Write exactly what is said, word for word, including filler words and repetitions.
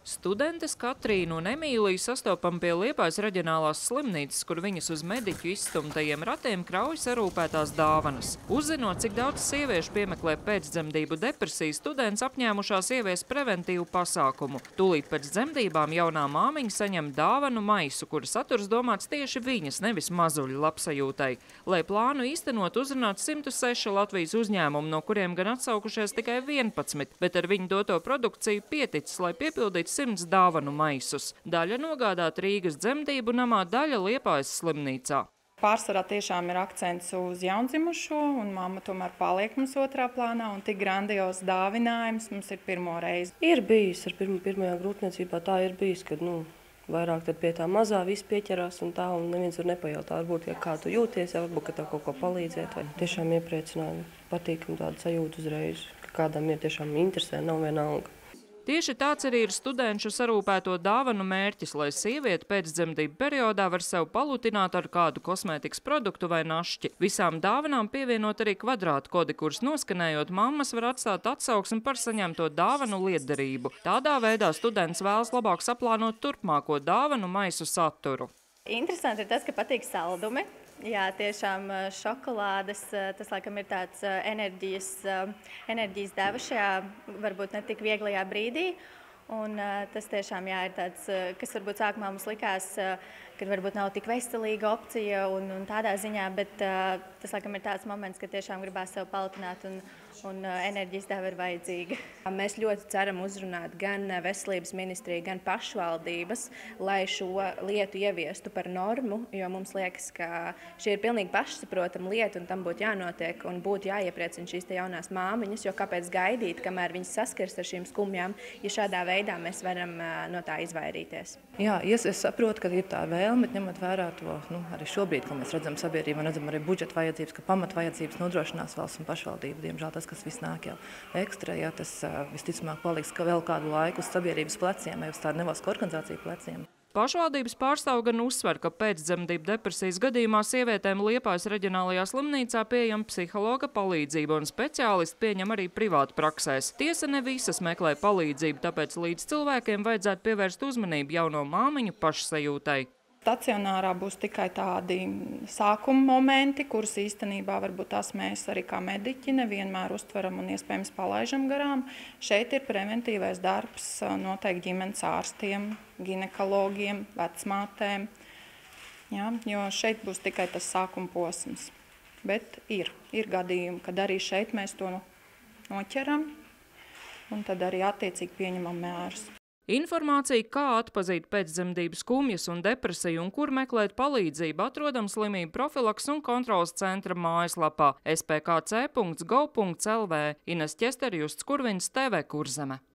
Studentes Katrīnu un Emīliju sastopam pie Liepājas reģionālās slimnīcas, kur viņas uz mediķu izstumtajiem ratiem krauj sarūpētās dāvanas. Uzzinot, cik daudz sieviešu piemeklē pēcdzemdību depresiju, students apņēmušās ieviest preventīvu pasākumu. Tūlīt pēc dzemdībām jaunā māmiņa saņem dāvanu maisu, kura saturs domāts tieši viņas, nevis mazuļu labsajūtai. Lai plānu īstenot, uzrunāt simt seši Latvijas uzņēmumu, no kuriem gan atsaukušies tikai vienpadsmit, bet ar viņu doto produkciju pieticis, lai piepildītu simts dāvanu maisus. Daļa nogādāt Rīgas dzemdību namā, daļa Liepājas slimnīcā. Pārsvarā tiešām ir akcents uz jaundzimušo, un mamma tomēr paliek mums otrā plānā, un tik grandios dāvinājums mums ir pirmo reizi. Ir bijis ar pirma, pirmajā grūtniecībā, tā ir bijis, kad nu, vairāk tad pie tā mazā viss pieķerās un tā, un neviens var nepajautāt, varbūt, ja kā tu jūties, ja varbūt, ka tev kaut ko palīdzēt, vai tiešām iepriecināja, patīkam tādu sajūtu uzreiz, ka kādam ir tiešām interesē, nav vienalga. Tieši tāds arī ir studenšu sarūpēto dāvanu mērķis, lai sieviete pēcdzemdību periodā var sev palutināt ar kādu kosmētikas produktu vai našķi. Visām dāvanām pievienot arī kvadrātu kodi, kurus noskanējot, mammas var atstāt atsauksmi par saņemto dāvanu lietderību. Tādā veidā students vēlas labāk saplānot turpmāko dāvanu maisu saturu. Interesanti ir tas, ka patīk saldumi. Jā, tiešām šokolādes, tas laikam ir tāds enerģijas, enerģijas deva šajā varbūt ne tik vieglajā brīdī. Un tas tiešām jā, ir tāds, kas varbūt sākumā mums likās, ka varbūt nav tik veselīga opcija un, un tādā ziņā, bet tas laikam ir tāds moments, ka tiešām gribās sev palutināt un, un enerģijas deva ir vajadzīga. Mēs ļoti ceram uzrunāt gan veselības ministriju, gan pašvaldības, lai šo lietu ieviestu par normu, jo mums liekas, ka šī ir pilnīgi pašsaprotama lieta un tam būtu jānotiek un būtu jāiepriecina šīs te jaunās māmiņas, jo kāpēc gaidīt, kamēr viņas saskars ar šīm skumjām, ja šādā veidā mēs varam no tā izvairīties. Jā, es, es saprotu, ka ir tā vēlme, bet ņemot vērā to, nu, arī šobrīd, ko mēs redzam sabiedrībā, redzam arī budžeta vajadzības, ka pamatvajadzības nodrošinās valsts un pašvaldību. Diemžēl tas, kas viss nāk jau ekstra, jā, tas visticamāk paliks ka vēl kādu laiku uz sabiedrības pleciem vai uz tādu nevalstisku organizāciju pleciem. Pašvaldības pārstāv gan uzsver, ka pēcdzemdību depresijas gadījumā sievietēm Liepājas reģionālajā slimnīcā pieejama psihologa palīdzība un speciālisti pieņem arī privātu praksēs. Tiesa ne visas meklē palīdzību, tāpēc līdz cilvēkiem vajadzētu pievērst uzmanību jauno māmiņu pašsajūtai. Stacionārā būs tikai tādi sākuma momenti, kurus īstenībā varbūt tās mēs arī kā mediķi nevienmēr uztveram un iespējams palaižam garām. Šeit ir preventīvais darbs noteikti ģimenes ārstiem, ginekologiem, vecmātēm, jā, jo šeit būs tikai tas sākuma posms. Bet ir, ir gadījumi, kad arī šeit mēs to noķeram un tad arī attiecīgi pieņemam mērus. Informācija, kā atpazīt pēcdzemdību skumjas un depresiju un kur meklēt palīdzību, atrodam slimību profilaks un kontrolas centra mājaslapā es pe ka ce punkts gov punkts el vē. Ines Ķesterjusts, Kurviņas, te ve Kurzeme.